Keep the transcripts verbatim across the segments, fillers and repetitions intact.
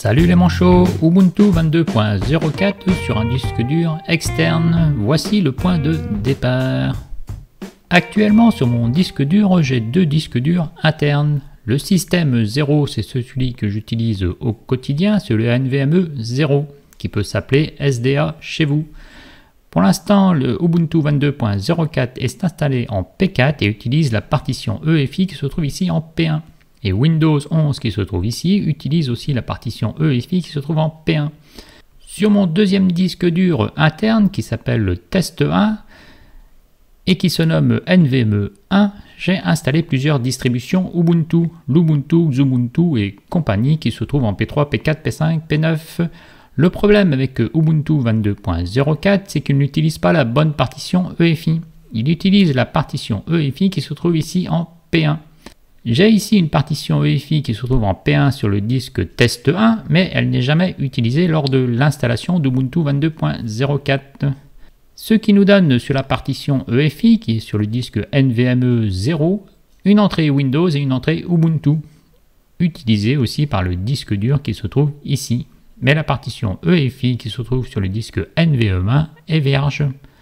Salut les manchots, Ubuntu vingt-deux point zéro quatre sur un disque dur externe, voici le point de départ. Actuellement sur mon disque dur, j'ai deux disques durs internes. Le système zéro, c'est celui que j'utilise au quotidien, c'est le N V M E zéro, qui peut s'appeler S D A chez vous. Pour l'instant, le Ubuntu vingt-deux point zéro quatre est installé en P quatre et utilise la partition E F I qui se trouve ici en P un. Et Windows onze qui se trouve ici utilise aussi la partition E F I qui se trouve en P un. Sur mon deuxième disque dur interne qui s'appelle le test un et qui se nomme N V M E un, j'ai installé plusieurs distributions Ubuntu, l'Ubuntu, Xubuntu et compagnie qui se trouvent en P trois, P quatre, P cinq, P neuf. Le problème avec Ubuntu vingt-deux point zéro quatre, c'est qu'il n'utilise pas la bonne partition E F I. Il utilise la partition E F I qui se trouve ici en P un. J'ai ici une partition E F I qui se trouve en P un sur le disque test un, mais elle n'est jamais utilisée lors de l'installation d'Ubuntu vingt-deux point zéro quatre. Ce qui nous donne sur la partition E F I, qui est sur le disque N V M E zéro, une entrée Windows et une entrée Ubuntu, utilisée aussi par le disque dur qui se trouve ici. Mais la partition E F I qui se trouve sur le disque N V M E un est vierge.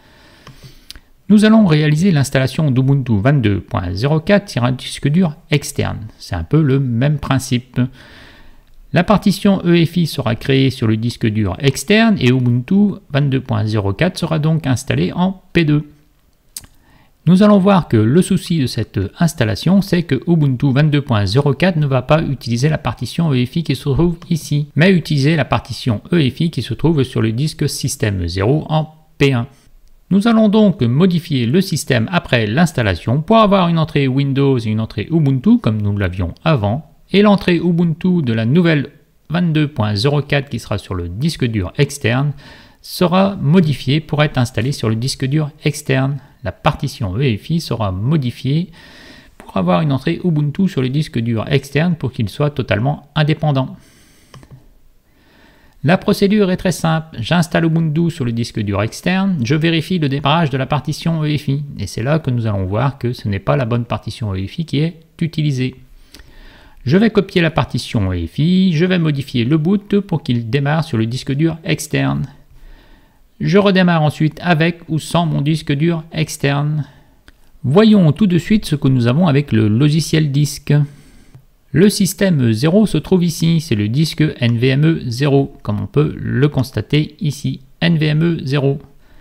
Nous allons réaliser l'installation d'Ubuntu vingt-deux point zéro quatre sur un disque dur externe. C'est un peu le même principe. La partition E F I sera créée sur le disque dur externe et Ubuntu vingt-deux point zéro quatre sera donc installé en P deux. Nous allons voir que le souci de cette installation, c'est que Ubuntu vingt-deux point zéro quatre ne va pas utiliser la partition E F I qui se trouve ici, mais utiliser la partition E F I qui se trouve sur le disque système zéro en P un. Nous allons donc modifier le système après l'installation pour avoir une entrée Windows et une entrée Ubuntu comme nous l'avions avant, et l'entrée Ubuntu de la nouvelle vingt-deux point zéro quatre qui sera sur le disque dur externe sera modifiée pour être installée sur le disque dur externe. La partition E F I sera modifiée pour avoir une entrée Ubuntu sur le disque dur externe pour qu'il soit totalement indépendant. La procédure est très simple, j'installe Ubuntu sur le disque dur externe, je vérifie le démarrage de la partition E F I, et c'est là que nous allons voir que ce n'est pas la bonne partition E F I qui est utilisée. Je vais copier la partition E F I, je vais modifier le boot pour qu'il démarre sur le disque dur externe. Je redémarre ensuite avec ou sans mon disque dur externe. Voyons tout de suite ce que nous avons avec le logiciel disque. Le système zéro se trouve ici, c'est le disque N V M E zéro, comme on peut le constater ici, N V M E zéro.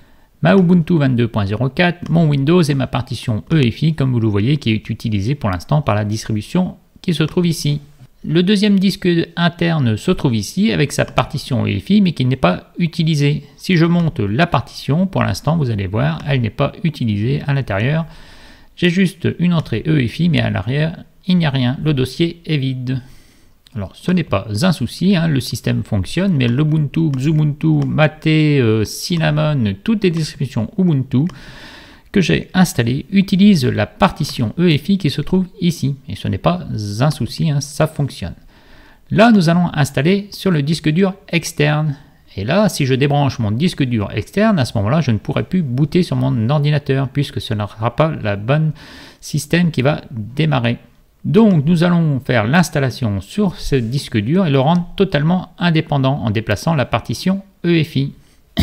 Ma Ubuntu vingt-deux point zéro quatre, mon Windows et ma partition E F I, comme vous le voyez, qui est utilisée pour l'instant par la distribution qui se trouve ici. Le deuxième disque interne se trouve ici, avec sa partition E F I, mais qui n'est pas utilisée. Si je monte la partition, pour l'instant, vous allez voir, elle n'est pas utilisée à l'intérieur. J'ai juste une entrée E F I, mais à l'arrière, il n'y a rien, le dossier est vide. Alors ce n'est pas un souci, hein, le système fonctionne, mais l'Ubuntu, Xubuntu, Mate, euh, Cinnamon, toutes les distributions Ubuntu que j'ai installées utilisent la partition E F I qui se trouve ici. Et ce n'est pas un souci, hein, ça fonctionne. Là nous allons installer sur le disque dur externe. Et là, si je débranche mon disque dur externe, à ce moment-là, je ne pourrai plus booter sur mon ordinateur, puisque ce ne sera pas le bon système qui va démarrer. Donc nous allons faire l'installation sur ce disque dur et le rendre totalement indépendant en déplaçant la partition E F I.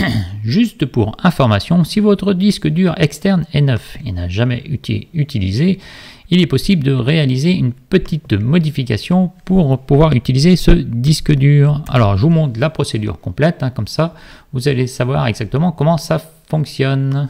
Juste pour information, si votre disque dur externe est neuf et n'a jamais été utilisé, il est possible de réaliser une petite modification pour pouvoir utiliser ce disque dur. Alors je vous montre la procédure complète, hein, comme ça vous allez savoir exactement comment ça fonctionne.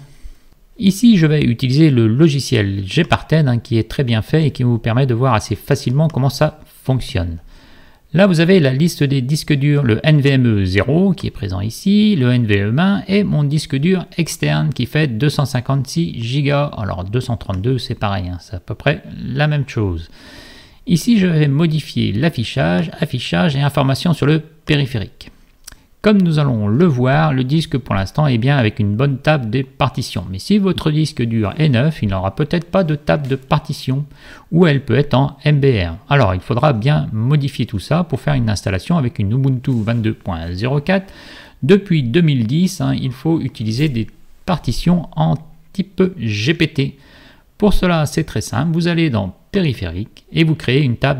Ici, je vais utiliser le logiciel Gparted hein, qui est très bien fait et qui vous permet de voir assez facilement comment ça fonctionne. Là, vous avez la liste des disques durs, le N V M E zéro qui est présent ici, le N V M E un et mon disque dur externe qui fait deux cent cinquante-six gigas. Alors deux cent trente-deux, c'est pareil, hein, c'est à peu près la même chose. Ici, je vais modifier l'affichage, affichage et information sur le périphérique. Comme nous allons le voir, le disque pour l'instant est bien avec une bonne table de partition. Mais si votre disque dur est neuf, il n'aura peut-être pas de table de partition ou elle peut être en M B R. Alors il faudra bien modifier tout ça pour faire une installation avec une Ubuntu vingt-deux point zéro quatre. Depuis deux mille dix, hein, il faut utiliser des partitions en type G P T. Pour cela, c'est très simple. Vous allez dans Périphérique et vous créez une table de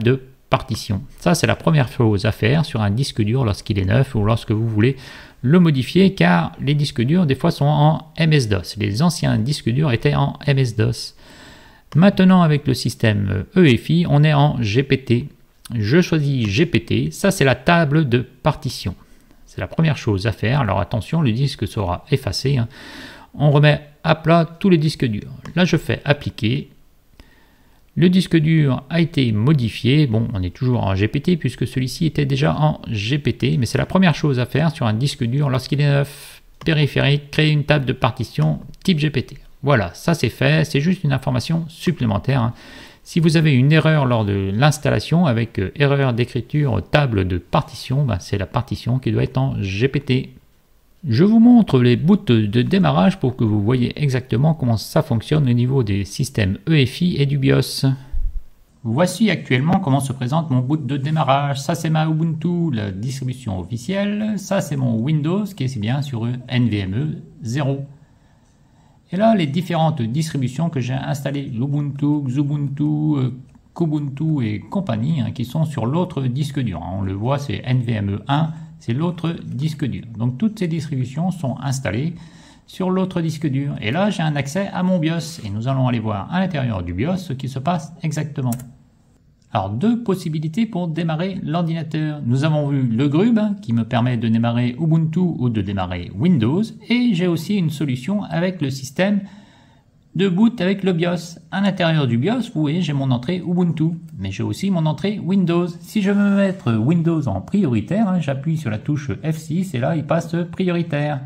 partition. Ça, c'est la première chose à faire sur un disque dur lorsqu'il est neuf ou lorsque vous voulez le modifier, car les disques durs, des fois, sont en M S DOS. Les anciens disques durs étaient en M S DOS. Maintenant, avec le système E F I, on est en G P T. Je choisis G P T. Ça, c'est la table de partition. C'est la première chose à faire. Alors attention, le disque sera effacé. Hein. On remet à plat tous les disques durs. Là, je fais appliquer. Le disque dur a été modifié. Bon, on est toujours en G P T puisque celui-ci était déjà en G P T. Mais c'est la première chose à faire sur un disque dur lorsqu'il est neuf. Périphérique, créer une table de partition type G P T. Voilà, ça c'est fait. C'est juste une information supplémentaire. Hein. Si vous avez une erreur lors de l'installation avec euh, erreur d'écriture table de partition, ben, c'est la partition qui doit être en G P T. Je vous montre les bouts de démarrage pour que vous voyez exactement comment ça fonctionne au niveau des systèmes E F I et du BIOS. Voici actuellement comment se présente mon boot de démarrage. Ça c'est ma Ubuntu, la distribution officielle. Ça c'est mon Windows qui est bien sur N V M E zéro. Et là, les différentes distributions que j'ai installées, l'Ubuntu, Xubuntu, Kubuntu et compagnie, hein, qui sont sur l'autre disque dur. On le voit, c'est N V M E un, c'est l'autre disque dur. Donc toutes ces distributions sont installées sur l'autre disque dur. Et là, j'ai un accès à mon BIOS. Et nous allons aller voir à l'intérieur du BIOS ce qui se passe exactement. Alors, deux possibilités pour démarrer l'ordinateur. Nous avons vu le Grub hein, qui me permet de démarrer Ubuntu ou de démarrer Windows. Et j'ai aussi une solution avec le système de boot avec le BIOS. À l'intérieur du BIOS, vous voyez, j'ai mon entrée Ubuntu. Mais j'ai aussi mon entrée Windows. Si je veux mettre Windows en prioritaire, hein, j'appuie sur la touche F six et là, il passe prioritaire.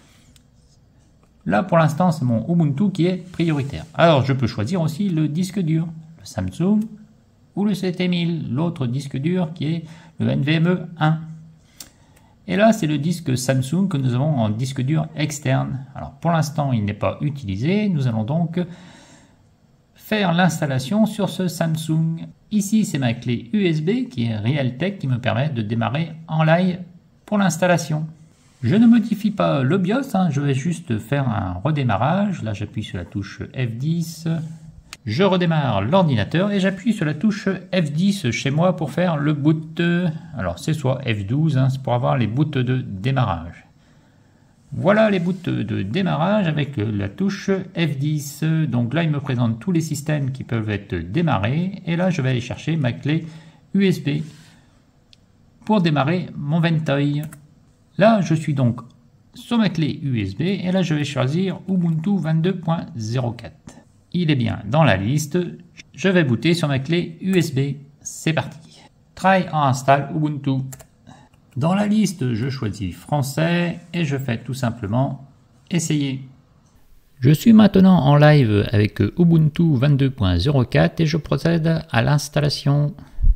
Là, pour l'instant, c'est mon Ubuntu qui est prioritaire. Alors, je peux choisir aussi le disque dur, le Samsung ou le C T mille, l'autre disque dur qui est le N V M E un. Et là, c'est le disque Samsung que nous avons en disque dur externe. Alors, pour l'instant, il n'est pas utilisé. Nous allons donc faire l'installation sur ce Samsung. Ici, c'est ma clé U S B qui est Realtek qui me permet de démarrer en live pour l'installation. Je ne modifie pas le BIOS, hein, je vais juste faire un redémarrage. Là, j'appuie sur la touche F dix. Je redémarre l'ordinateur et j'appuie sur la touche F dix chez moi pour faire le boot. Alors, c'est soit F douze, hein, c'est pour avoir les boots de démarrage. Voilà les boots de démarrage avec la touche F dix. Donc là, il me présente tous les systèmes qui peuvent être démarrés. Et là, je vais aller chercher ma clé U S B pour démarrer mon Ventoy. Là, je suis donc sur ma clé U S B et là, je vais choisir Ubuntu vingt-deux point zéro quatre. Il est bien dans la liste. Je vais booter sur ma clé U S B. C'est parti. Try and install Ubuntu. Dans la liste, je choisis français et je fais tout simplement essayer. Je suis maintenant en live avec Ubuntu vingt-deux point zéro quatre et je procède à l'installation.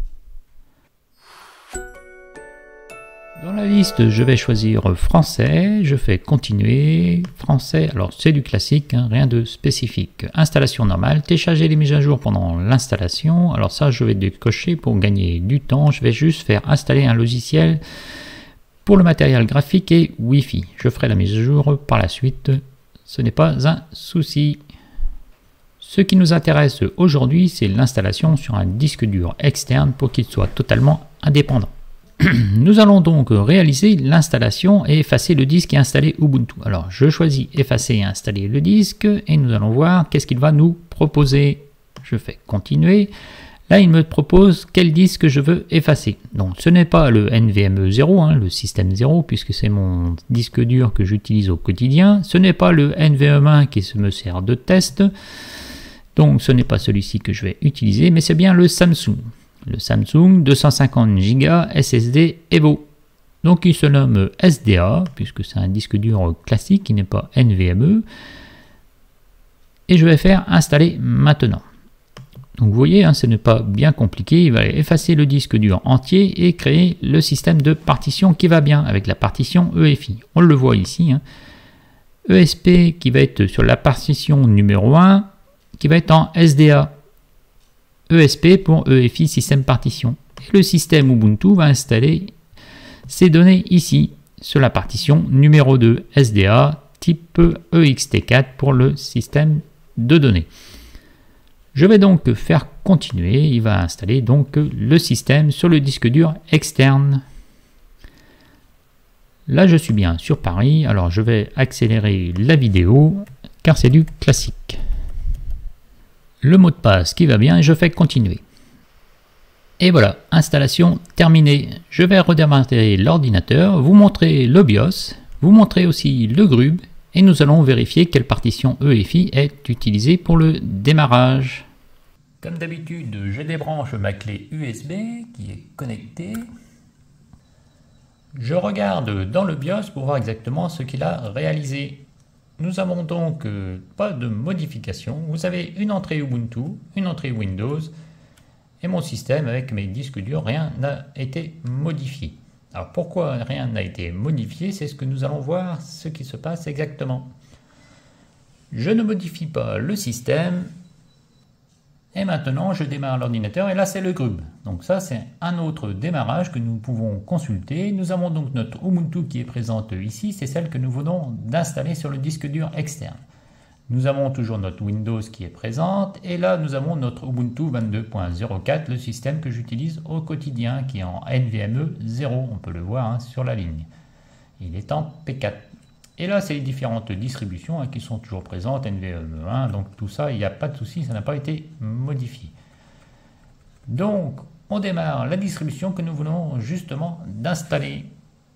Dans la liste, je vais choisir français, je fais continuer, français, alors c'est du classique, hein, rien de spécifique. Installation normale, télécharger les mises à jour pendant l'installation, alors ça je vais décocher pour gagner du temps, je vais juste faire installer un logiciel pour le matériel graphique et Wi-Fi. Je ferai la mise à jour par la suite, ce n'est pas un souci. Ce qui nous intéresse aujourd'hui, c'est l'installation sur un disque dur externe pour qu'il soit totalement indépendant. Nous allons donc réaliser l'installation et effacer le disque et installer Ubuntu. Alors je choisis effacer et installer le disque et nous allons voir qu'est-ce qu'il va nous proposer. Je fais continuer. Là il me propose quel disque je veux effacer. Donc ce n'est pas le N V M E zéro, hein, le système zéro, puisque c'est mon disque dur que j'utilise au quotidien. Ce n'est pas le N V M E un qui me sert de test. Donc ce n'est pas celui-ci que je vais utiliser, mais c'est bien le Samsung. Le Samsung deux cent cinquante giga S S D Evo. Donc il se nomme S D A, puisque c'est un disque dur classique qui n'est pas N V M E. Et je vais faire installer maintenant. Donc vous voyez, hein, ce n'est pas bien compliqué. Il va effacer le disque dur entier et créer le système de partition qui va bien avec la partition E F I. On le voit ici. Hein. E S P qui va être sur la partition numéro un, qui va être en S D A. E S P pour E F I système partition. Et le système Ubuntu va installer ces données ici sur la partition numéro deux S D A type E X T quatre pour le système de données. Je vais donc faire continuer, il va installer donc le système sur le disque dur externe. Là je suis bien sur Paris, alors je vais accélérer la vidéo car c'est du classique. Le mot de passe qui va bien et je fais continuer. Et voilà, installation terminée. Je vais redémarrer l'ordinateur, vous montrer le BIOS, vous montrer aussi le GRUB et nous allons vérifier quelle partition E F I est utilisée pour le démarrage. Comme d'habitude, je débranche ma clé U S B qui est connectée. Je regarde dans le BIOS pour voir exactement ce qu'il a réalisé. Nous avons donc euh, pas de modification. Vous avez une entrée Ubuntu, une entrée Windows et mon système avec mes disques durs, rien n'a été modifié. Alors pourquoi rien n'a été modifié? C'est ce que nous allons voir ce qui se passe exactement. Je ne modifie pas le système. Et maintenant, je démarre l'ordinateur et là, c'est le GRUB. Donc ça, c'est un autre démarrage que nous pouvons consulter. Nous avons donc notre Ubuntu qui est présente ici. C'est celle que nous venons d'installer sur le disque dur externe. Nous avons toujours notre Windows qui est présente. Et là, nous avons notre Ubuntu vingt-deux point zéro quatre, le système que j'utilise au quotidien, qui est en N V M E zéro. On peut le voir hein, sur la ligne. Il est en P quatre. Et là, c'est les différentes distributions hein, qui sont toujours présentes, N V M E un, donc tout ça, il n'y a pas de souci, ça n'a pas été modifié. Donc, on démarre la distribution que nous venons justement d'installer.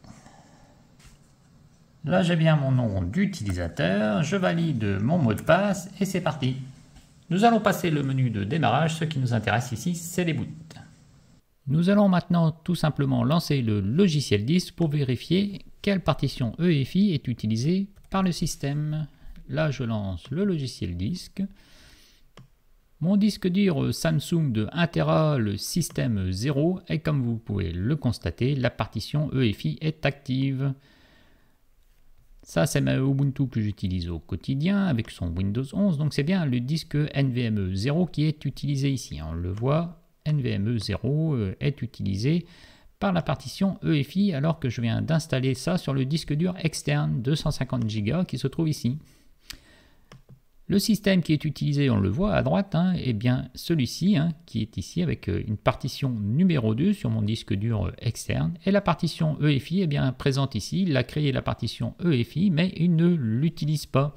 Là, j'ai bien mon nom d'utilisateur, je valide mon mot de passe et c'est parti. Nous allons passer le menu de démarrage, ce qui nous intéresse ici, c'est les boots. Nous allons maintenant tout simplement lancer le logiciel disque pour vérifier quelle partition E F I est utilisée par le système. Là, je lance le logiciel disque. Mon disque dur Samsung de un téra, le système zéro, et comme vous pouvez le constater, la partition E F I est active. Ça, c'est ma Ubuntu que j'utilise au quotidien avec son Windows onze. Donc, c'est bien le disque N V M E zéro qui est utilisé ici. On le voit. N V M E zéro est utilisé par la partition E F I alors que je viens d'installer ça sur le disque dur externe deux cent cinquante giga qui se trouve ici. Le système qui est utilisé, on le voit à droite, hein, est bien celui-ci hein, qui est ici avec une partition numéro deux sur mon disque dur externe et la partition E F I est bien présente ici. Il a créé la partition E F I mais il ne l'utilise pas.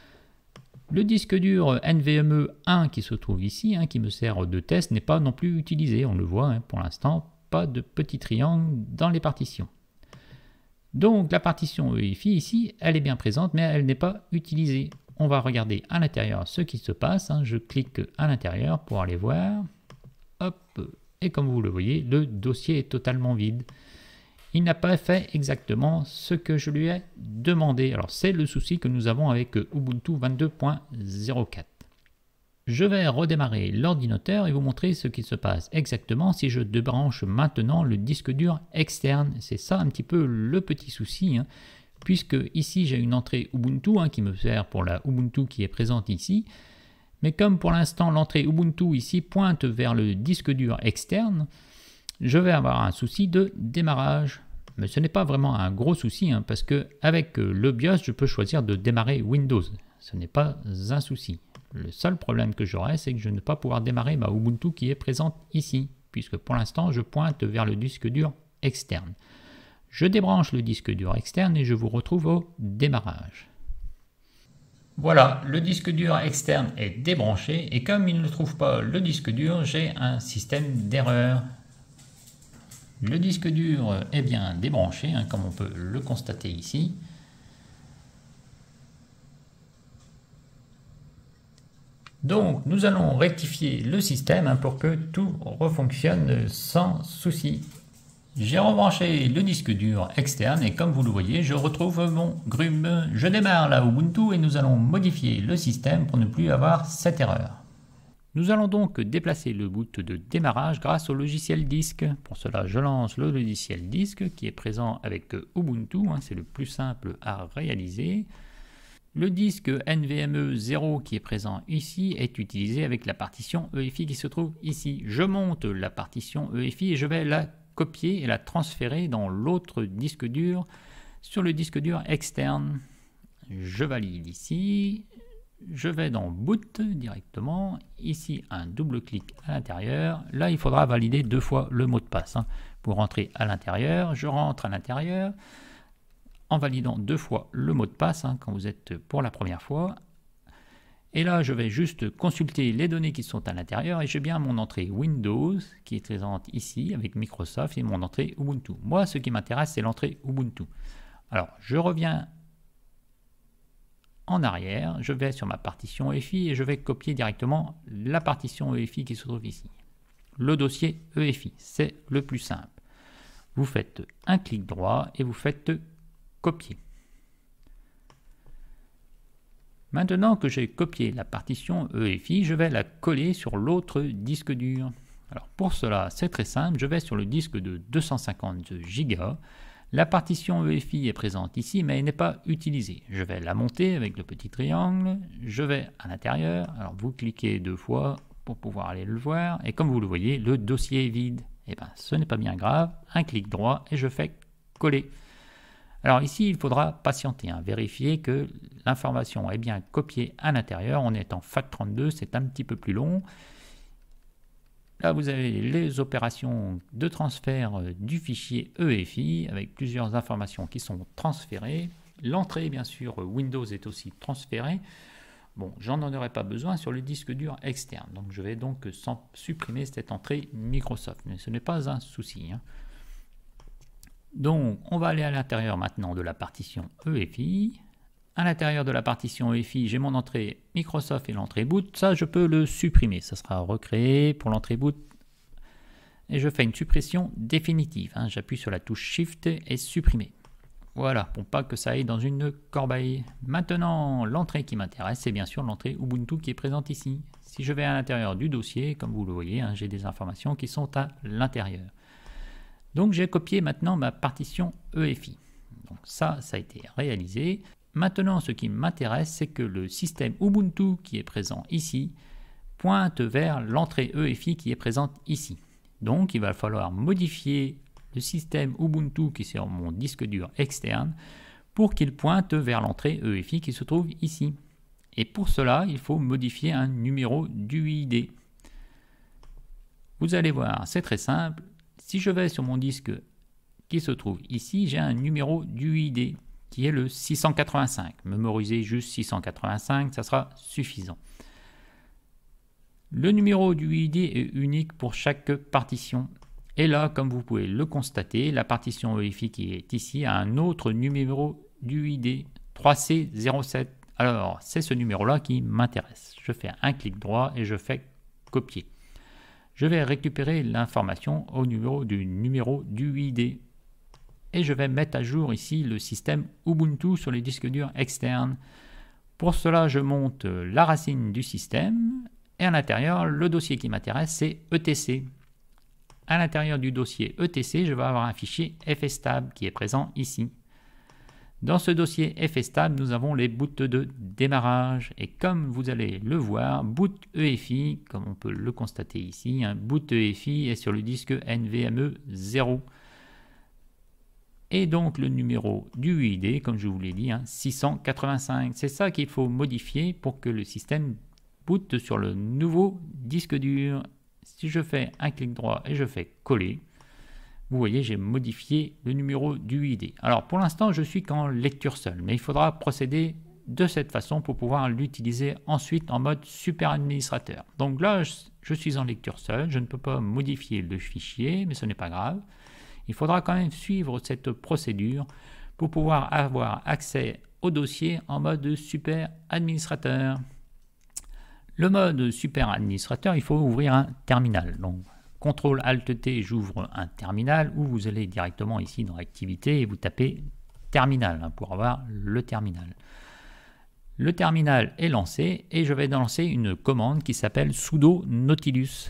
Le disque dur N V M E un qui se trouve ici, hein, qui me sert de test, n'est pas non plus utilisé. On le voit hein, pour l'instant, pas de petit triangle dans les partitions. Donc la partition E F I ici, elle est bien présente, mais elle n'est pas utilisée. On va regarder à l'intérieur ce qui se passe. Hein. Je clique à l'intérieur pour aller voir. Hop, et comme vous le voyez, le dossier est totalement vide. Il n'a pas fait exactement ce que je lui ai demandé. Alors c'est le souci que nous avons avec Ubuntu vingt-deux point zéro quatre. Je vais redémarrer l'ordinateur et vous montrer ce qui se passe exactement si je débranche maintenant le disque dur externe. C'est ça un petit peu le petit souci, hein, puisque ici j'ai une entrée Ubuntu hein, qui me sert pour la Ubuntu qui est présente ici. Mais comme pour l'instant l'entrée Ubuntu ici pointe vers le disque dur externe, je vais avoir un souci de démarrage. Mais ce n'est pas vraiment un gros souci, hein, parce que avec le BIOS, je peux choisir de démarrer Windows. Ce n'est pas un souci. Le seul problème que j'aurai, c'est que je ne vais pas pouvoir démarrer ma Ubuntu qui est présente ici, puisque pour l'instant, je pointe vers le disque dur externe. Je débranche le disque dur externe et je vous retrouve au démarrage. Voilà, le disque dur externe est débranché et comme il ne trouve pas le disque dur, j'ai un système d'erreur. Le disque dur est bien débranché, hein, comme on peut le constater ici. Donc nous allons rectifier le système hein, pour que tout refonctionne sans souci. J'ai rebranché le disque dur externe et comme vous le voyez, je retrouve mon GRUB. Je démarre la Ubuntu et nous allons modifier le système pour ne plus avoir cette erreur. Nous allons donc déplacer le boot de démarrage grâce au logiciel disque. Pour cela, je lance le logiciel disque qui est présent avec Ubuntu, hein, c'est le plus simple à réaliser. Le disque N V M E zéro qui est présent ici est utilisé avec la partition E F I qui se trouve ici. Je monte la partition E F I et je vais la copier et la transférer dans l'autre disque dur sur le disque dur externe. Je valide ici. je vais dans Boot directement, ici un double clic à l'intérieur, là il faudra valider deux fois le mot de passe hein, pour rentrer à l'intérieur. Je rentre à l'intérieur en validant deux fois le mot de passe hein, quand vous êtes pour la première fois. Et là je vais juste consulter les données qui sont à l'intérieur et j'ai bien mon entrée Windows qui est présente ici avec Microsoft et mon entrée Ubuntu. Moi ce qui m'intéresse c'est l'entrée Ubuntu. Alors je reviens en arrière, je vais sur ma partition E F I et je vais copier directement la partition E F I qui se trouve ici. Le dossier E F I, c'est le plus simple. Vous faites un clic droit et vous faites copier. Maintenant que j'ai copié la partition E F I, je vais la coller sur l'autre disque dur. Alors pour cela, c'est très simple, je vais sur le disque de deux cent cinquante giga. La partition E F I est présente ici, mais elle n'est pas utilisée. Je vais la monter avec le petit triangle, je vais à l'intérieur, alors vous cliquez deux fois pour pouvoir aller le voir, et comme vous le voyez, le dossier est vide. Eh bien, ce n'est pas bien grave, un clic droit et je fais coller. Alors ici, il faudra patienter, hein, vérifier que l'information est bien copiée à l'intérieur. On est en F A T trente-deux, c'est un petit peu plus long. Là, vous avez les opérations de transfert du fichier E F I avec plusieurs informations qui sont transférées. L'entrée, bien sûr, Windows est aussi transférée. Bon, j'en aurai pas besoin sur le disque dur externe. Donc, je vais donc sans supprimer cette entrée Microsoft. Mais ce n'est pas un souci. Hein. Donc, on va aller à l'intérieur maintenant de la partition E F I. À l'intérieur de la partition E F I, j'ai mon entrée Microsoft et l'entrée boot. Ça, je peux le supprimer. Ça sera recréé pour l'entrée boot. Et je fais une suppression définitive. Hein. J'appuie sur la touche Shift et supprimer. Voilà, pour pas que ça aille dans une corbeille. Maintenant, l'entrée qui m'intéresse, c'est bien sûr l'entrée Ubuntu qui est présente ici. Si je vais à l'intérieur du dossier, comme vous le voyez, hein, j'ai des informations qui sont à l'intérieur. Donc, j'ai copié maintenant ma partition E F I. Donc ça, ça a été réalisé. Maintenant, ce qui m'intéresse, c'est que le système Ubuntu qui est présent ici pointe vers l'entrée E F I qui est présente ici. Donc, il va falloir modifier le système Ubuntu qui est sur mon disque dur externe pour qu'il pointe vers l'entrée E F I qui se trouve ici. Et pour cela, il faut modifier un numéro d'U I D. Vous allez voir, c'est très simple. Si je vais sur mon disque qui se trouve ici, j'ai un numéro d'U I D qui est le six cent quatre-vingt-cinq. Mémorisez juste six cent quatre-vingt-cinq, ça sera suffisant. Le numéro du I D est unique pour chaque partition. Et là, comme vous pouvez le constater, la partition E F I qui est ici a un autre numéro du I D, trois C zéro sept. Alors, c'est ce numéro-là qui m'intéresse. Je fais un clic droit et je fais copier. Je vais récupérer l'information au numéro du numéro du I D. Et je vais mettre à jour ici le système Ubuntu sur les disques durs externes. Pour cela, je monte la racine du système et à l'intérieur, le dossier qui m'intéresse, c'est E T C. À l'intérieur du dossier E T C, je vais avoir un fichier fstab qui est présent ici. Dans ce dossier fstab, nous avons les boots de démarrage et comme vous allez le voir, boot E F I, comme on peut le constater ici, un boot E F I est sur le disque N V M E zéro. Et donc le numéro du U I D, comme je vous l'ai dit, hein, six cent quatre-vingt-cinq. C'est ça qu'il faut modifier pour que le système boot sur le nouveau disque dur. Si je fais un clic droit et je fais coller, vous voyez, j'ai modifié le numéro du U I D. Alors pour l'instant, je suis qu'en lecture seule, mais il faudra procéder de cette façon pour pouvoir l'utiliser ensuite en mode super administrateur. Donc là, je suis en lecture seule, je ne peux pas modifier le fichier, mais ce n'est pas grave. Il faudra quand même suivre cette procédure pour pouvoir avoir accès au dossier en mode super administrateur. Le mode super administrateur, il faut ouvrir un terminal. Donc, contrôle alt T, j'ouvre un terminal ou vous allez directement ici dans Activité et vous tapez terminal hein, pour avoir le terminal. Le terminal est lancé et je vais lancer une commande qui s'appelle sudo nautilus.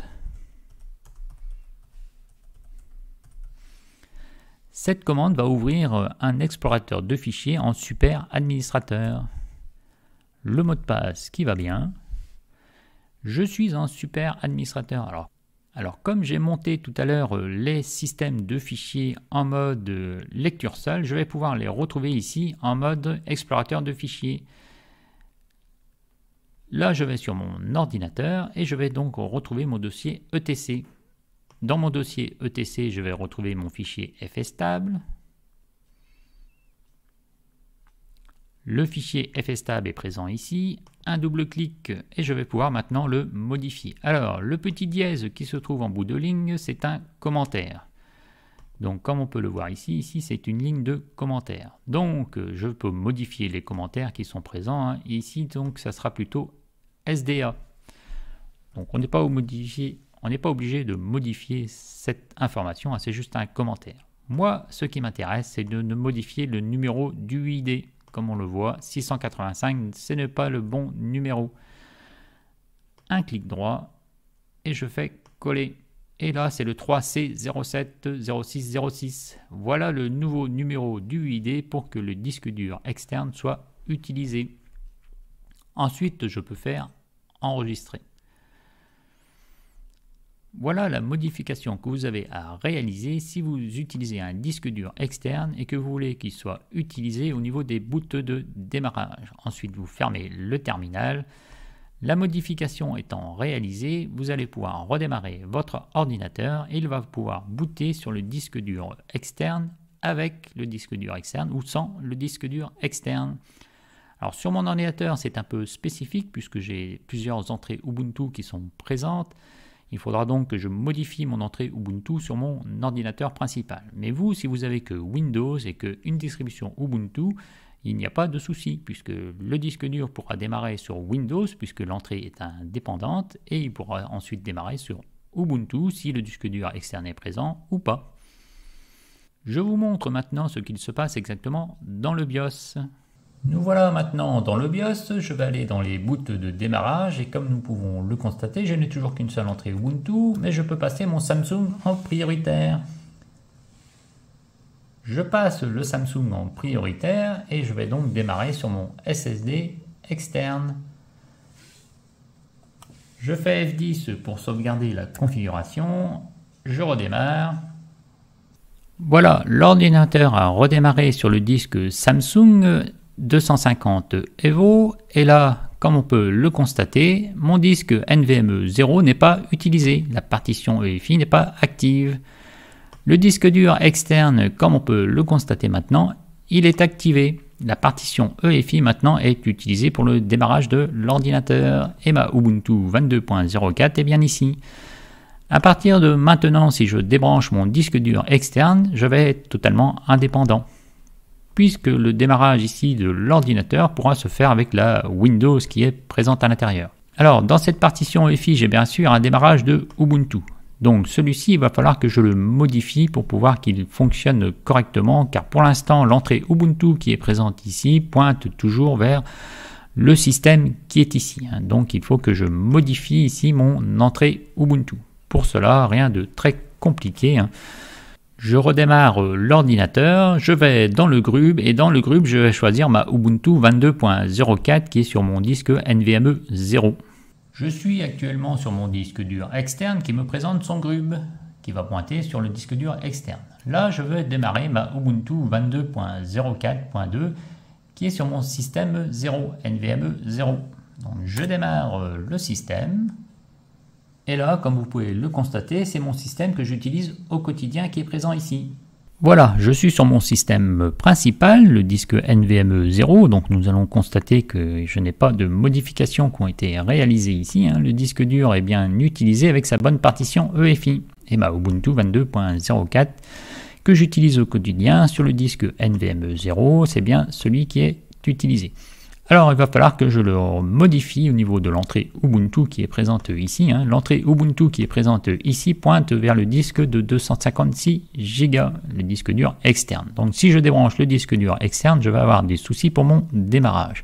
Cette commande va ouvrir un explorateur de fichiers en super administrateur. Le mot de passe qui va bien. Je suis en super administrateur. Alors, alors comme j'ai monté tout à l'heure les systèmes de fichiers en mode lecture seule, je vais pouvoir les retrouver ici en mode explorateur de fichiers. Là, je vais sur mon ordinateur et je vais donc retrouver mon dossier E T C. Dans mon dossier E T C, je vais retrouver mon fichier fstable. Le fichier fstable est présent ici. Un double clic et je vais pouvoir maintenant le modifier. Alors, le petit dièse qui se trouve en bout de ligne, c'est un commentaire. Donc, comme on peut le voir ici, ici c'est une ligne de commentaires. Donc, je peux modifier les commentaires qui sont présents. Hein. Ici, donc, ça sera plutôt S D A. Donc, on n'est pas, on n'est pas obligé de modifier cette information. Hein, c'est juste un commentaire. Moi, ce qui m'intéresse, c'est de modifier le numéro du U I D. Comme on le voit, six cent quatre-vingt-cinq, ce n'est pas le bon numéro. Un clic droit et je fais coller. Et là, c'est le trois C zéro sept zéro six zéro six. Voilà le nouveau numéro du U I D pour que le disque dur externe soit utilisé. Ensuite, je peux faire enregistrer. Voilà la modification que vous avez à réaliser si vous utilisez un disque dur externe et que vous voulez qu'il soit utilisé au niveau des bouts de démarrage. Ensuite, vous fermez le terminal. La modification étant réalisée, vous allez pouvoir redémarrer votre ordinateur et il va pouvoir booter sur le disque dur externe avec le disque dur externe ou sans le disque dur externe. Alors sur mon ordinateur, c'est un peu spécifique puisque j'ai plusieurs entrées Ubuntu qui sont présentes. Il faudra donc que je modifie mon entrée Ubuntu sur mon ordinateur principal. Mais vous, si vous avez que Windows et qu'une distribution Ubuntu, il n'y a pas de souci, puisque le disque dur pourra démarrer sur Windows, puisque l'entrée est indépendante, et il pourra ensuite démarrer sur Ubuntu si le disque dur externe est présent ou pas. Je vous montre maintenant ce qu'il se passe exactement dans le BIOS. Nous voilà maintenant dans le BIOS, je vais aller dans les bouts de démarrage et comme nous pouvons le constater, je n'ai toujours qu'une seule entrée Ubuntu, mais je peux passer mon Samsung en prioritaire. Je passe le Samsung en prioritaire et je vais donc démarrer sur mon S S D externe. Je fais F dix pour sauvegarder la configuration, je redémarre. Voilà, l'ordinateur a redémarré sur le disque Samsung deux cent cinquante Evo et là, comme on peut le constater, mon disque N V M e zéro n'est pas utilisé, la partition E F I n'est pas active. Le disque dur externe, comme on peut le constater maintenant, il est activé. La partition E F I maintenant est utilisée pour le démarrage de l'ordinateur et ma Ubuntu vingt-deux point zéro quatre est bien ici. À partir de maintenant, si je débranche mon disque dur externe, je vais être totalement indépendant, puisque le démarrage ici de l'ordinateur pourra se faire avec la Windows qui est présente à l'intérieur. Alors, dans cette partition E F I, j'ai bien sûr un démarrage de Ubuntu. Donc, celui-ci, il va falloir que je le modifie pour pouvoir qu'il fonctionne correctement, car pour l'instant, l'entrée Ubuntu qui est présente ici pointe toujours vers le système qui est ici. Donc, il faut que je modifie ici mon entrée Ubuntu. Pour cela, rien de très compliqué. Je redémarre l'ordinateur, je vais dans le grub et dans le grub je vais choisir ma Ubuntu vingt-deux point zéro quatre qui est sur mon disque N V M e zéro. Je suis actuellement sur mon disque dur externe qui me présente son grub qui va pointer sur le disque dur externe. Là je vais démarrer ma Ubuntu vingt-deux point zéro quatre point deux qui est sur mon système zéro, N V M e zéro. Donc je démarre le système. Et là, comme vous pouvez le constater, c'est mon système que j'utilise au quotidien qui est présent ici. Voilà, je suis sur mon système principal, le disque N V M e zéro, donc nous allons constater que je n'ai pas de modifications qui ont été réalisées ici. Hein. Le disque dur est bien utilisé avec sa bonne partition E F I. Et ma Ubuntu vingt-deux point zéro quatre que j'utilise au quotidien sur le disque N V M e zéro, c'est bien celui qui est utilisé. Alors, il va falloir que je le modifie au niveau de l'entrée Ubuntu qui est présente ici. Hein. L'entrée Ubuntu qui est présente ici pointe vers le disque de deux cent cinquante-six giga, le disque dur externe. Donc, si je débranche le disque dur externe, je vais avoir des soucis pour mon démarrage.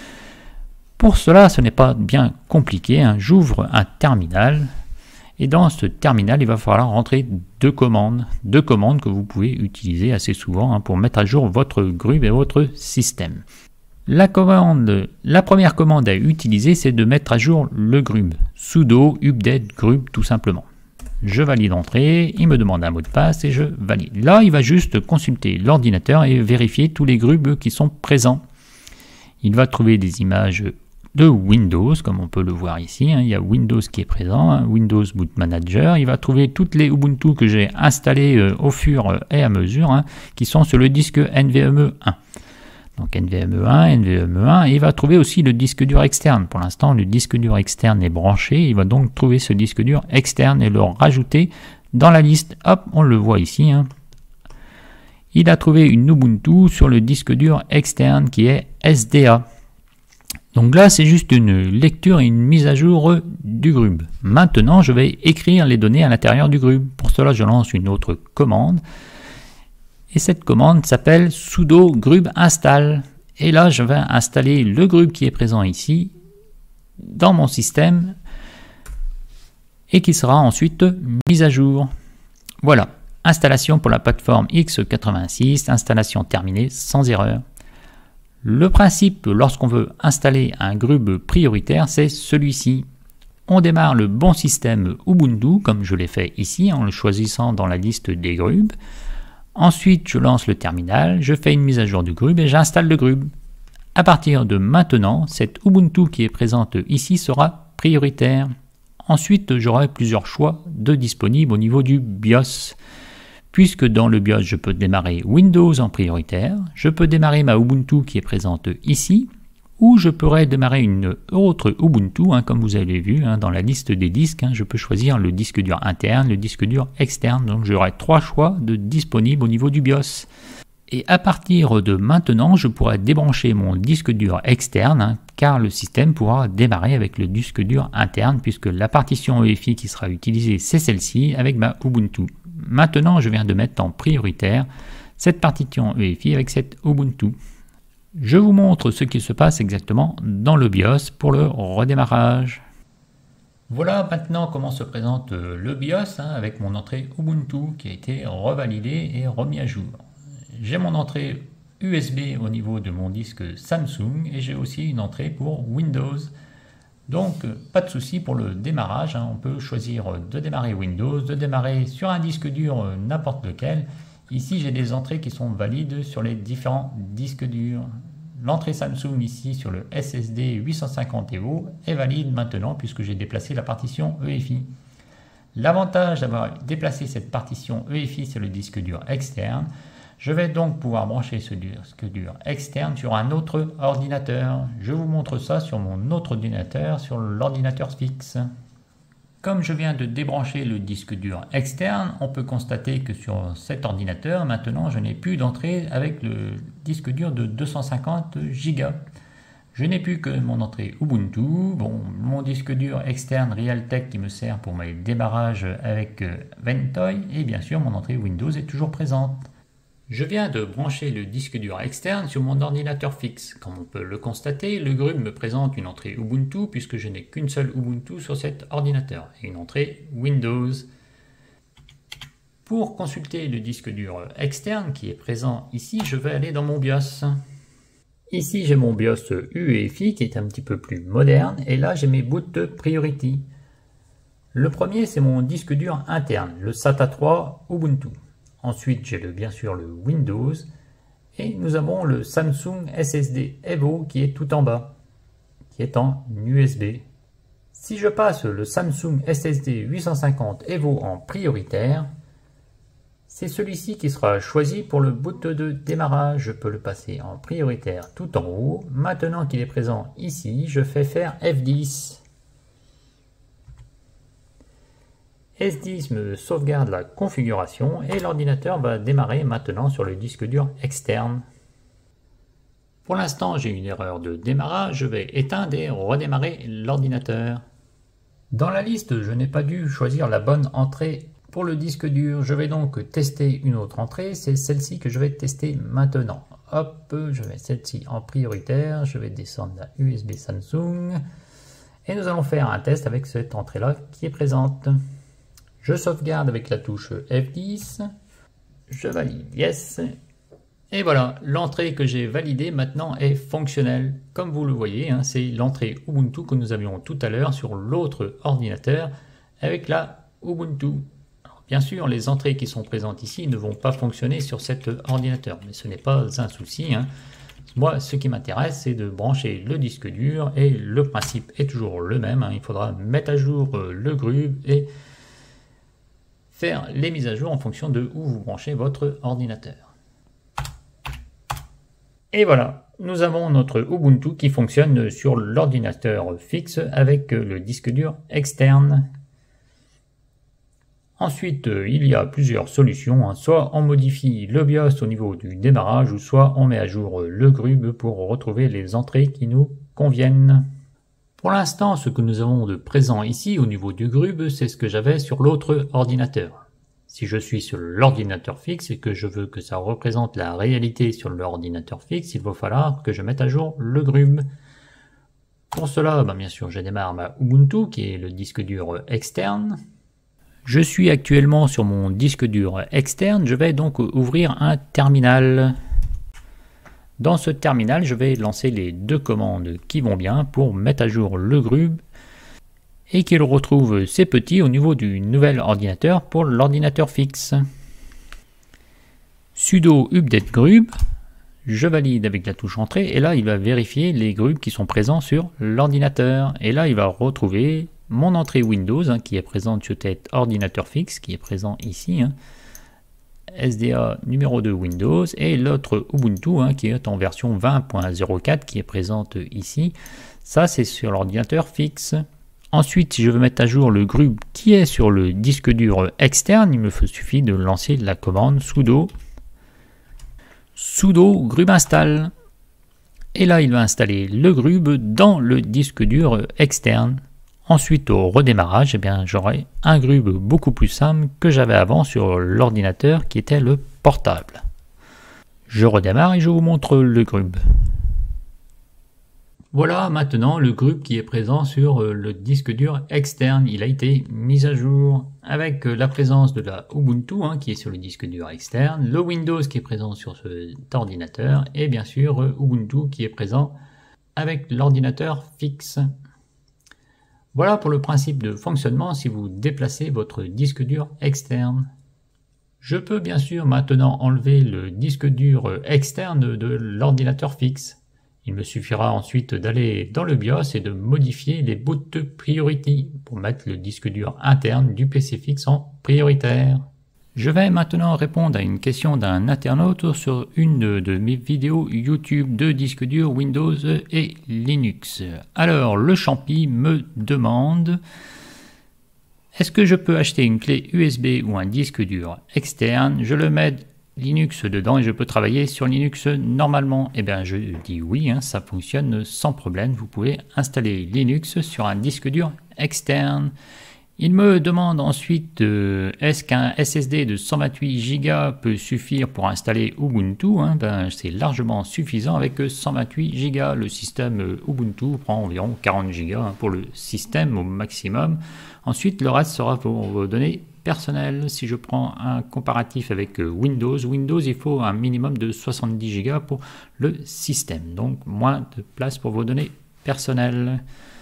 Pour cela, ce n'est pas bien compliqué. Hein. J'ouvre un terminal et dans ce terminal, il va falloir rentrer deux commandes, deux commandes que vous pouvez utiliser assez souvent hein, pour mettre à jour votre grub et votre système. La, commande, la première commande à utiliser, c'est de mettre à jour le grub. Sudo update grub tout simplement. Je valide l'entrée, il me demande un mot de passe et je valide. Là, il va juste consulter l'ordinateur et vérifier tous les grubs qui sont présents. Il va trouver des images de Windows, comme on peut le voir ici. Hein. Il y a Windows qui est présent, hein, Windows Boot Manager. Il va trouver toutes les Ubuntu que j'ai installées euh, au fur et à mesure, hein, qui sont sur le disque N V M e un. Donc N V M e un, N V M e un, et il va trouver aussi le disque dur externe. Pour l'instant, le disque dur externe est branché. Il va donc trouver ce disque dur externe et le rajouter dans la liste. Hop, on le voit ici. Hein. Il a trouvé une Ubuntu sur le disque dur externe qui est S D A. Donc là, c'est juste une lecture et une mise à jour du G R U B. Maintenant, je vais écrire les données à l'intérieur du G R U B. Pour cela, je lance une autre commande. Et cette commande s'appelle sudo grub install. Et là, je vais installer le G R U B qui est présent ici dans mon système et qui sera ensuite mis à jour. Voilà, installation pour la plateforme x quatre-vingt-six, installation terminée sans erreur. Le principe lorsqu'on veut installer un G R U B prioritaire, c'est celui-ci. On démarre le bon système Ubuntu, comme je l'ai fait ici, en le choisissant dans la liste des G R U B. Ensuite, je lance le terminal, je fais une mise à jour du G R U B et j'installe le G R U B. À partir de maintenant, cette Ubuntu qui est présente ici sera prioritaire. Ensuite, j'aurai plusieurs choix de disponibles au niveau du BIOS. Puisque dans le BIOS, je peux démarrer Windows en prioritaire, je peux démarrer ma Ubuntu qui est présente ici, ou je pourrais démarrer une autre Ubuntu, hein, comme vous avez vu hein, dans la liste des disques. Hein, je peux choisir le disque dur interne, le disque dur externe, donc j'aurai trois choix de disponibles au niveau du BIOS. Et à partir de maintenant, je pourrai débrancher mon disque dur externe, hein, car le système pourra démarrer avec le disque dur interne, puisque la partition E F I qui sera utilisée, c'est celle-ci, avec ma Ubuntu. Maintenant, je viens de mettre en prioritaire cette partition E F I avec cette Ubuntu. Je vous montre ce qui se passe exactement dans le BIOS pour le redémarrage. Voilà maintenant comment se présente le BIOS hein, avec mon entrée Ubuntu qui a été revalidée et remis à jour. J'ai mon entrée U S B au niveau de mon disque Samsung et j'ai aussi une entrée pour Windows. Donc pas de souci pour le démarrage, hein. On peut choisir de démarrer Windows, de démarrer sur un disque dur n'importe lequel. Ici j'ai des entrées qui sont valides sur les différents disques durs. L'entrée Samsung ici sur le S S D huit cent cinquante Evo est valide maintenant puisque j'ai déplacé la partition E F I. L'avantage d'avoir déplacé cette partition E F I sur le disque dur externe, je vais donc pouvoir brancher ce disque dur externe sur un autre ordinateur. Je vous montre ça sur mon autre ordinateur, sur l'ordinateur fixe. Comme je viens de débrancher le disque dur externe, on peut constater que sur cet ordinateur, maintenant, je n'ai plus d'entrée avec le disque dur de deux cent cinquante giga. Je n'ai plus que mon entrée Ubuntu, bon, mon disque dur externe Realtek qui me sert pour mes démarrages avec Ventoy, et bien sûr mon entrée Windows est toujours présente. Je viens de brancher le disque dur externe sur mon ordinateur fixe. Comme on peut le constater, le G R U B me présente une entrée Ubuntu puisque je n'ai qu'une seule Ubuntu sur cet ordinateur et une entrée Windows. Pour consulter le disque dur externe qui est présent ici, je vais aller dans mon BIOS. Ici j'ai mon BIOS U E F I qui est un petit peu plus moderne et là j'ai mes boot priority. Le premier c'est mon disque dur interne, le SATA trois Ubuntu. Ensuite, j'ai bien sûr le Windows et nous avons le Samsung S S D Evo qui est tout en bas, qui est en U S B. Si je passe le Samsung S S D huit cent cinquante Evo en prioritaire, c'est celui-ci qui sera choisi pour le boot de démarrage. Je peux le passer en prioritaire tout en haut. Maintenant qu'il est présent ici, je fais faire F dix. F dix me sauvegarde la configuration et l'ordinateur va démarrer maintenant sur le disque dur externe. Pour l'instant, j'ai une erreur de démarrage, je vais éteindre et redémarrer l'ordinateur. Dans la liste, je n'ai pas dû choisir la bonne entrée pour le disque dur. Je vais donc tester une autre entrée, c'est celle-ci que je vais tester maintenant. Hop, je mets celle-ci en prioritaire, je vais descendre la U S B Samsung et nous allons faire un test avec cette entrée-là qui est présente. Je sauvegarde avec la touche F dix, je valide Yes, et voilà, l'entrée que j'ai validée maintenant est fonctionnelle. Comme vous le voyez, hein, c'est l'entrée Ubuntu que nous avions tout à l'heure sur l'autre ordinateur avec la Ubuntu. Alors, bien sûr, les entrées qui sont présentes ici ne vont pas fonctionner sur cet ordinateur, mais ce n'est pas un souci, hein. Moi, ce qui m'intéresse, c'est de brancher le disque dur et le principe est toujours le même. Hein. Il faudra mettre à jour le grub et faire les mises à jour en fonction de où vous branchez votre ordinateur. Et voilà, nous avons notre Ubuntu qui fonctionne sur l'ordinateur fixe avec le disque dur externe. Ensuite, il y a plusieurs solutions, hein. Soit on modifie le BIOS au niveau du démarrage, ou soit on met à jour le grub pour retrouver les entrées qui nous conviennent. Pour l'instant, ce que nous avons de présent ici au niveau du grub, c'est ce que j'avais sur l'autre ordinateur. Si je suis sur l'ordinateur fixe et que je veux que ça représente la réalité sur l'ordinateur fixe, il va falloir que je mette à jour le grub. Pour cela, ben bien sûr, je démarre ma Ubuntu qui est le disque dur externe. Je suis actuellement sur mon disque dur externe, je vais donc ouvrir un terminal. Dans ce terminal, je vais lancer les deux commandes qui vont bien pour mettre à jour le grub et qu'il retrouve ses petits au niveau du nouvel ordinateur pour l'ordinateur fixe. Sudo update grub, je valide avec la touche entrée et là il va vérifier les grubs qui sont présents sur l'ordinateur et là il va retrouver mon entrée Windows hein, qui est présente sur cet ordinateur fixe qui est présent ici, hein, S D A numéro deux Windows, et l'autre Ubuntu hein, qui est en version vingt point zéro quatre qui est présente ici. Ça c'est sur l'ordinateur fixe. Ensuite, si je veux mettre à jour le grub qui est sur le disque dur externe, il me suffit de lancer la commande sudo sudo grub install. Et là il va installer le grub dans le disque dur externe. Ensuite, au redémarrage, eh bien, j'aurai un grub beaucoup plus simple que j'avais avant sur l'ordinateur qui était le portable. Je redémarre et je vous montre le grub. Voilà maintenant le grub qui est présent sur le disque dur externe. Il a été mis à jour avec la présence de la Ubuntu hein, qui est sur le disque dur externe, le Windows qui est présent sur cet ordinateur et bien sûr Ubuntu qui est présent avec l'ordinateur fixe. Voilà pour le principe de fonctionnement si vous déplacez votre disque dur externe. Je peux bien sûr maintenant enlever le disque dur externe de l'ordinateur fixe. Il me suffira ensuite d'aller dans le BIOS et de modifier les boot priority pour mettre le disque dur interne du P C fixe en prioritaire. Je vais maintenant répondre à une question d'un internaute sur une de mes vidéos YouTube de disque dur Windows et Linux. Alors, le champi me demande: est-ce que je peux acheter une clé U S B ou un disque dur externe? Je le mets Linux dedans et je peux travailler sur Linux normalement. Eh bien, je dis oui, hein, ça fonctionne sans problème. Vous pouvez installer Linux sur un disque dur externe. Il me demande ensuite euh, est-ce qu'un S S D de cent vingt-huit giga peut suffire pour installer Ubuntu? hein, ben, C'est largement suffisant avec cent vingt-huit giga. Le système Ubuntu prend environ quarante giga hein, pour le système au maximum. Ensuite, le reste sera pour vos données personnelles. Si je prends un comparatif avec Windows, Windows, il faut un minimum de soixante-dix giga pour le système. Donc, moins de place pour vos données personnelles.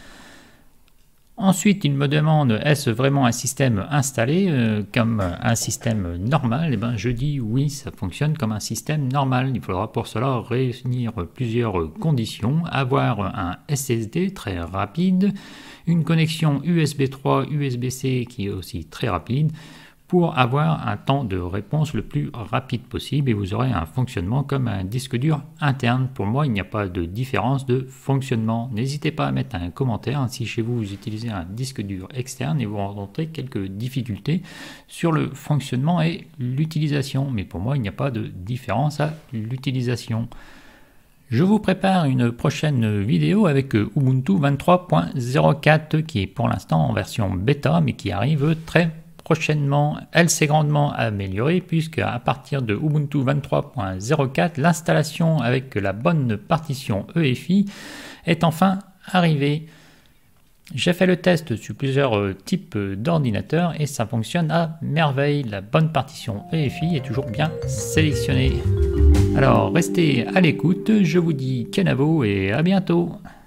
Ensuite, il me demande est-ce vraiment un système installé euh, comme un système normal? Et ben, je dis oui, ça fonctionne comme un système normal. Il faudra pour cela réunir plusieurs conditions, avoir un S S D très rapide, une connexion U S B trois, U S B C qui est aussi très rapide, pour avoir un temps de réponse le plus rapide possible et vous aurez un fonctionnement comme un disque dur interne. Pour moi, il n'y a pas de différence de fonctionnement. N'hésitez pas à mettre un commentaire si chez vous vous utilisez un disque dur externe et vous rencontrez quelques difficultés sur le fonctionnement et l'utilisation. Mais pour moi, il n'y a pas de différence à l'utilisation. Je vous prépare une prochaine vidéo avec Ubuntu vingt-trois point zéro quatre qui est pour l'instant en version bêta mais qui arrive très prochainement. Elle s'est grandement améliorée puisque à partir de Ubuntu vingt-trois point zéro quatre, l'installation avec la bonne partition E F I est enfin arrivée. J'ai fait le test sur plusieurs types d'ordinateurs et ça fonctionne à merveille. La bonne partition E F I est toujours bien sélectionnée. Alors restez à l'écoute, je vous dis kenavo et à bientôt.